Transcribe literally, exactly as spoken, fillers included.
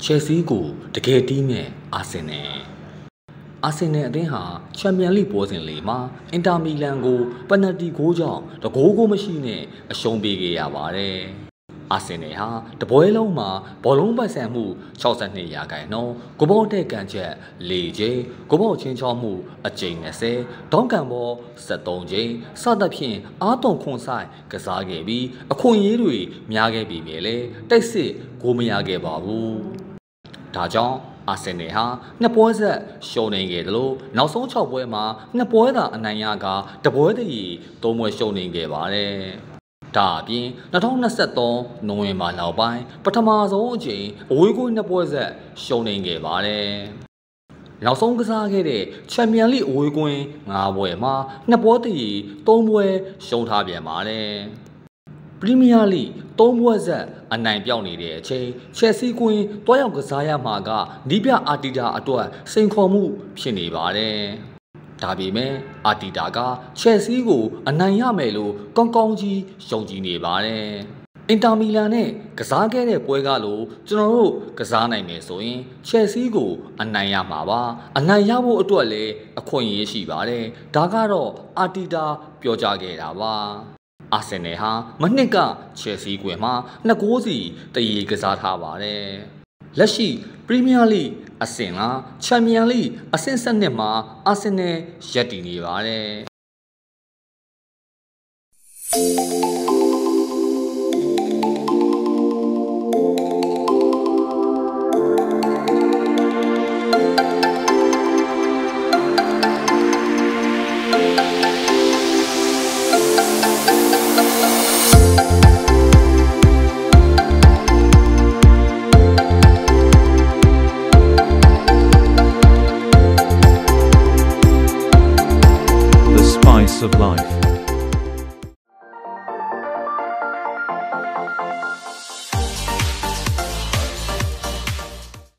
Chelsea ကိုတကယ်တီးမဲ့အာဆင်နယ်အာဆင်နယ်အသင်းဟာချန်ပီယံလိပွဲစဉ်လေးမှာအင်တာမီလန်ကိုပယ်နယ်တီဂိုးကြောင့်တဂိုးကိုမရှိနဲ့အရှုံးပေးခဲ့ရပါတယ်အာဆင်နယ်ဟာတပွဲလုံးမှာဘောလုံးပိုင်ဆိုင်မှု၆၂ရာခိုင်နှုန်းဂိုးပေါက်တဲ့ကန်ချက်၄ကြိမ်ဂိုးပေါက်ချင်းချောက်မှုအကြိမ်၂၀ဒေါင်းကန်ဘော၁၃ကြိမ်စသဖြင့်အားသွန်ခွန်ဆိုင်ကစားခဲ့ပြီးအခွင့်အရေးတွေများခဲ့ပြီပဲလေတိုက်စစ်ဂိုးမရခဲ့ပါဘူးဒါကြောင့်အာဆင်နယ်ဟာနှစ်ပွဲဆက်ရှုံးနေခဲ့တယ်လို့နောက်ဆုံး၆ပွဲမှာနှစ်ပွဲသာအနိုင်ရကတပွဲတည်းသုံးပွဲရှုံးနေခဲ့ပါတယ်ဒါအပြင်၂၀၂၃နိုဝင်ဘာနောက်ပိုင်းပထမဆုံးအကြိမ်အဝေးကွင်းနှစ်ပွဲဆက်ရှုံးနေခဲ့ပါတယ်နောက်ဆုံးကစားခဲ့တဲ့ချန်ပီယံလိအဝေးကွင်း၅ပွဲမှာနှစ်ပွဲတည်းသုံးပွဲရှုံးထားပြန်ပါတယ်ပရီးမီးယားလိသုံးပွဲဆက်အနိုင်ပြောင်းနေတဲ့အချိန်ချက်စီကွင်းတွားရောက်ကစားရမှာကနီးပြအာတီတာအတွက်စိန်ခေါ်မှုဖြစ်နေပါတယ်ဒါပေမဲ့အာတီတာကချက်စီကိုအနိုင်ရမယ်လို့ကောင်းကောင်းကြီးယုံကြည်နေပါတယ်အင်တာမီလန်နဲ့ကစားခဲ့တဲ့ပွဲကလို့ကျွန်တော်တို့ကစားနိုင်မယ်ဆိုရင်ချက်စီကိုအနိုင်ရမှာပါအနိုင်ရဖို့အတွက်လည်းအခွင့်အရေးရှိပါတယ်ဒါကတော့အာတီတာပြောကြားခဲ့တာပါအာဆင်နယ်ဟာမနှစ်ကချယ်ဆီကွင်းမှာနှစ်ဂိုးစီတရီကစားထားပါတယ်လက်ရှိပရီးမီးယားလိအဆင့်လားချန်ပီယံလိအဆင့်၁၂မှာအာဆင်နယ်ရပ်တည်နေပါတယ် Of life.